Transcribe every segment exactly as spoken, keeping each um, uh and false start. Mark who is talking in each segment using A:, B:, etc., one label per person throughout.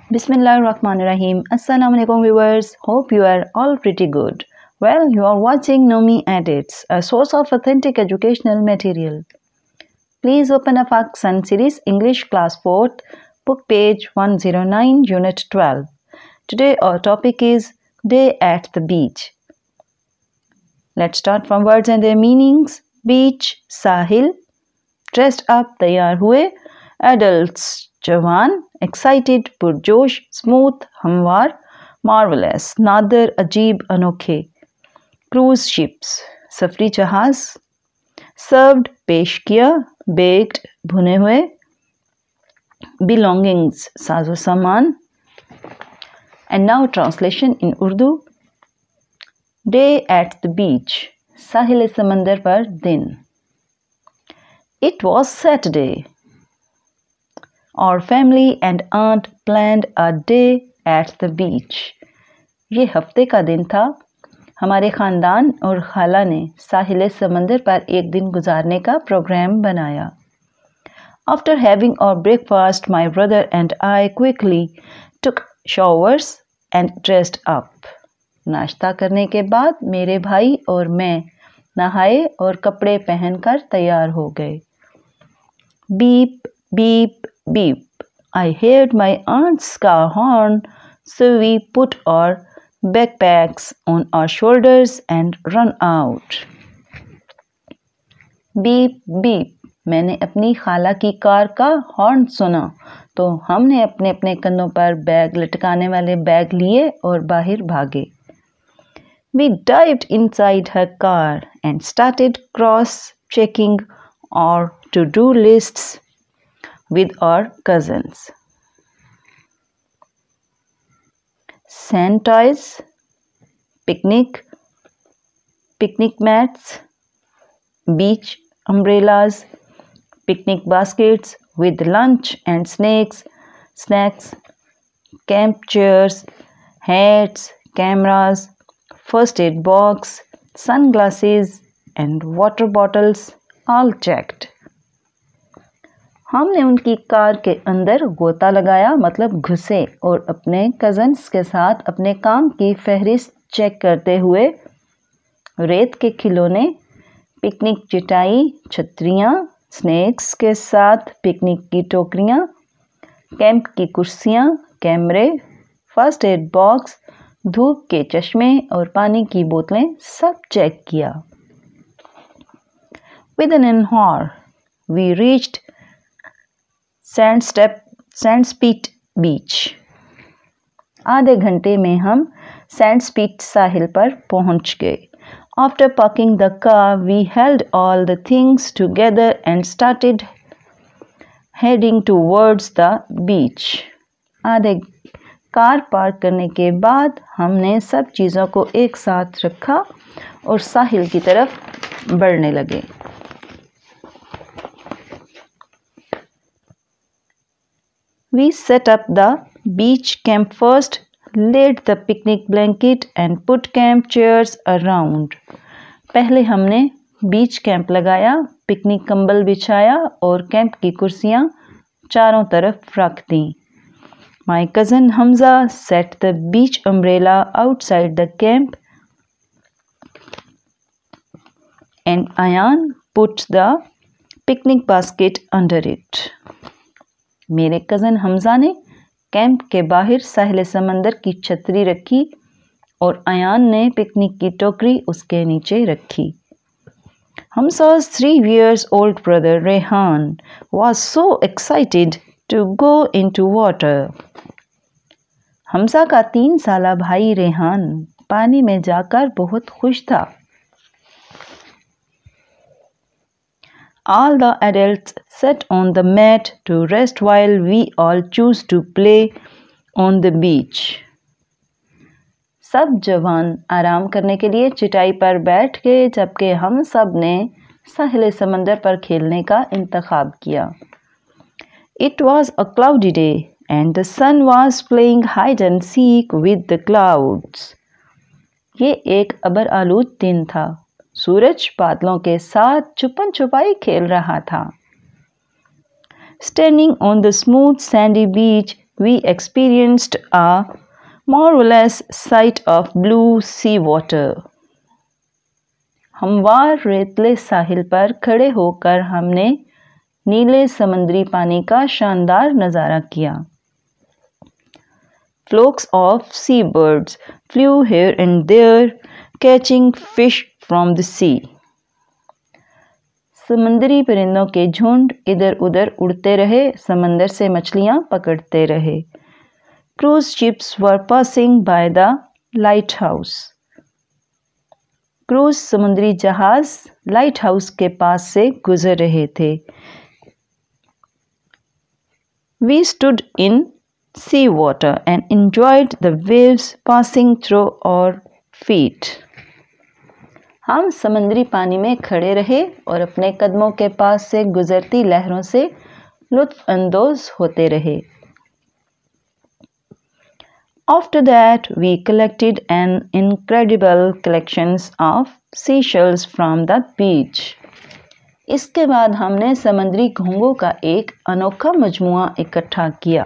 A: Bismillahirrahmanirrahim. Assalamu alaikum viewers. Hope you are all pretty good. Well, you are watching Nomi Edits, a source of authentic educational material. Please open up Aksan series English class fourth, book page one oh nine, unit twelve. Today our topic is Day at the Beach. Let's start from words and their meanings. Beach, sahil, dressed up, तैयार हुए, adults, जवान, excited, पुरजोश, smooth, हमवार, marvelous, Nadar, अजीब, अनोखे, cruise ships, सफरी जहाज, served, पेश किया, baked, भुने हुए, belongings, साजो सामान. And now translation in Urdu. Day at the beach, साहिल समंदर पर दिन. It was Saturday. Our family and aunt planned a day at the beach. ये हफ्ते का दिन था. हमारे ख़ानदान और खाला ने साहिल समंदर पर एक दिन गुजारने का प्रोग्राम बनाया. After having our breakfast, my brother and I quickly took showers and dressed up. नाश्ता करने के बाद मेरे भाई और मैं नहाए और कपड़े पहनकर तैयार हो गए. Beep, beep, beep. I heard my aunt's car horn, so we put our backpacks on our shoulders and run out. Beep, beep. मैंने अपनी खाला की कार का हॉर्न सुना तो हमने अपने अपने कंधों पर बैग लटकाने वाले बैग लिए और बाहर भागे. We dived inside her car and started cross-checking our to-do lists with our cousins. Sand toys, picnic, picnic mats, beach umbrellas, picnic baskets with lunch and snacks, snacks, camp chairs, hats, cameras, first aid box, sunglasses and water bottles all checked. हमने उनकी car के अंदर गोता लगाया, मतलब घुसे, और अपने कज़न्स के साथ अपने काम की फहरिस्त चेक करते हुए रेत के खिलौने, पिकनिक चटाई, छतरियाँ, स्नैक्स के साथ पिकनिक की टोकरियाँ, कैंप की कुर्सियाँ, कैमरे, फर्स्ट एड बॉक्स, धूप के चश्मे और पानी की बोतलें सब चेक किया. Within an hour, we reached Sandstep, Sandspit Beach. आधे घंटे में हम सैंडस्पीट साहिल पर पहुंच गए. After parking the car, we held all the things together and started heading towards the beach. आधे कार पार्क करने के बाद हमने सब चीज़ों को एक साथ रखा और साहिल की तरफ बढ़ने लगे. We set up the beach camp first, laid the picnic blanket and put camp chairs around. पहले हमने बीच कैंप लगाया, पिकनिक कंबल बिछाया और कैंप की कुर्सियाँ चारों तरफ रख दी. My cousin Hamza set the beach umbrella outside the camp and Ayan put the picnic basket under it. मेरे कज़न हमज़ा ने कैंप के बाहर साहिल समंदर की छतरी रखी और अयान ने पिकनिक की टोकरी उसके नीचे रखी. Hamza's three years old brother Rehan was so excited to go into water. Hamza का तीन साला भाई रेहान पानी में जाकर बहुत खुश था. All the adults sat on the mat to rest while we all chose to play on the beach. सब जवान आराम करने के लिए चटाई पर बैठ गए जबकि हम सब ने साहिल समंदर पर खेलने का इंतखाब किया. It was a cloudy day and the sun was playing hide and seek with the clouds. ये एक अबर आलूद दिन था. सूरज बादलों के साथ छुपन छुपाई खेल रहा था. Standing on the smooth sandy beach, we experienced a marvelous sight of blue sea water. हमवार रेतले साहिल पर खड़े होकर हमने नीले समुद्री पानी का शानदार नज़ारा किया. Flocks of seabirds flew here and there, catching fish from the sea. समुद्री परिंदों के झुंड इधर उधर उड़ते रहे, समंदर से मछलियां पकड़ते रहे. Cruise ships were passing by the lighthouse. Cruise समुद्री जहाज लाइट हाउस के पास से गुजर रहे थे. We stood in sea water and enjoyed the waves passing through our feet. हम समुद्री पानी में खड़े रहे और अपने कदमों के पास से गुजरती लहरों से लुत्फ अंदोज होते रहे. After that, we collected an incredible collections of seashells from the beach. इसके बाद हमने समुद्री घोंघों का एक अनोखा मजमुआ इकट्ठा किया.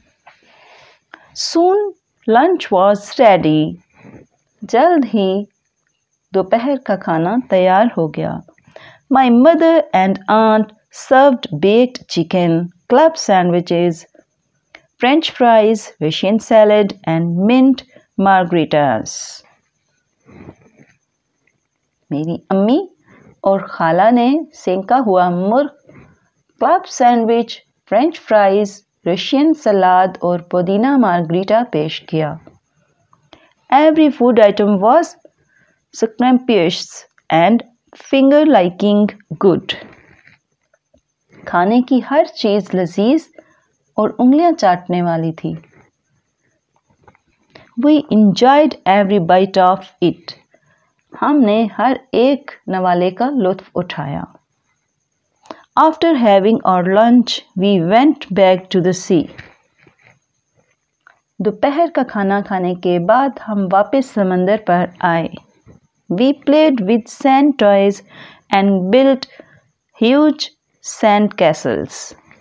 A: Soon lunch was ready. जल्द ही दोपहर का खाना तैयार हो गया. My mother and aunt served baked chicken, club sandwiches, French fries, Russian salad, and mint margaritas. मेरी अम्मी और खाला ने सेंका हुआ मुर्ग, club sandwich, French fries, Russian salad और पुदीना मार्गरीटा पेश किया. Every food item was scrumptious and finger-licking good. खाने की हर चीज लजीज और उंगलियां चाटने वाली थी. We enjoyed every bite of it. हमने हर एक नवाले का लुत्फ उठाया. After having our lunch, we went back to the sea. दोपहर का खाना खाने के बाद हम वापस समंदर पर आए. We played with sand toys and built huge sand castles.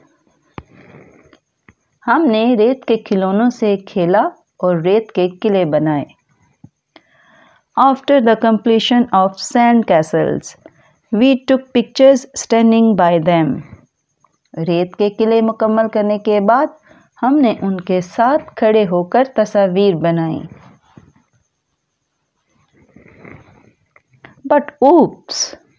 A: हमने रेत के खिलौनों से खेला और रेत के किले बनाए. After the completion of sand castles, we took pictures standing by them. रेत के किले मुकम्मल करने के बाद हमने उनके साथ खड़े होकर तस्वीर बनाई. But oops!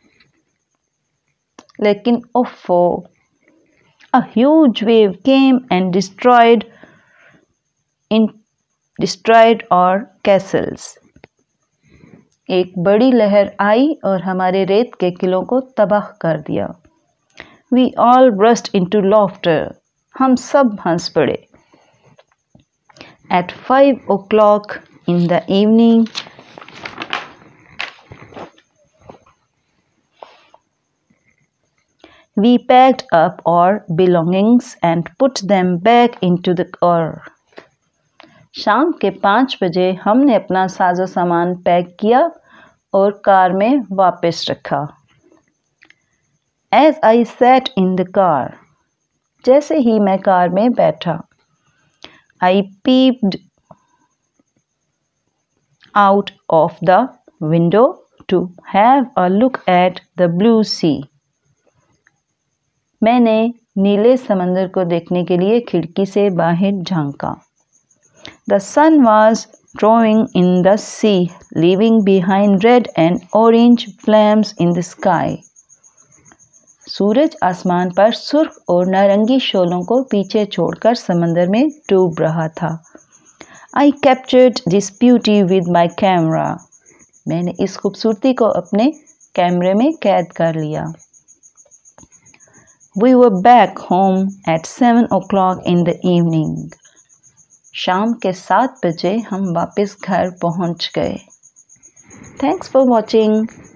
A: लेकिन ओफो! A huge wave came and destroyed in destroyed our castles. एक बड़ी लहर आई और हमारे रेत के किलों को तबाह कर दिया. We all burst into laughter. हम सब हंस पड़े. At five o'clock in the evening, we packed up our belongings and put them back into the car. शाम के पाँच बजे हमने अपना साजो सामान पैक किया और कार में वापस रखा. As I sat in the car, जैसे ही मैं कार में बैठा, I peeped out of the window to have a look at the blue sea. मैंने नीले समंदर को देखने के लिए खिड़की से बाहर झांका. The sun was drawing in the sea, leaving behind red and orange flames in the sky. सूरज आसमान पर सुर्ख और नारंगी शोलों को पीछे छोड़कर समंदर में डूब रहा था. I captured this beauty with my camera. मैंने इस खूबसूरती को अपने कैमरे में कैद कर लिया. We were back home at seven o'clock in the evening. शाम के सात बजे हम वापस घर पहुंच गए. Thanks for watching.